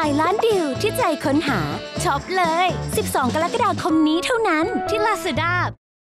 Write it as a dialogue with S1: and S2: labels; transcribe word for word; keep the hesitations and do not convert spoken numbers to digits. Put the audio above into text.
S1: ายล้านดิวที่ใจค้นหาช็อปเลยสิบสองกรกฎาคมนี้เท่านั้นที่ Lazada